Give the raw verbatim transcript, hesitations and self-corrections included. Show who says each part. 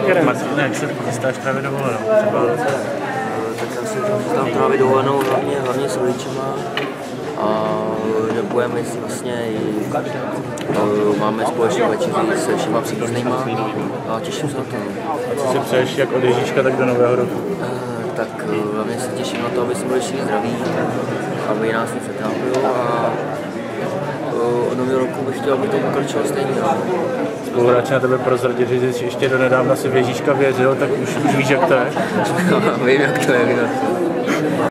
Speaker 1: Martine, jak se chystáš trávit dovolenou? Třeba...
Speaker 2: Tak já si chystám trávit dovolenou hlavně, hlavně s rodičema. A nebudeme si vlastně i, uh, máme společnou večeři se všema příbuznýma a těším se na to.
Speaker 1: A co si přeješ jak od Ježíška, tak do Nového roku?
Speaker 2: Uh, tak uh, hlavně se těším na to, aby jsme byli všichni zdraví, aby nás nic netrápilo a uh, od Nového roku bych chtěl, aby to pokračovalo stejně.
Speaker 1: Spoluhráči na tebe prozradit, že jsi ještě donedávna si v Ježíška věřil, tak už, už víš, jak to je?
Speaker 2: Vím, jak to je.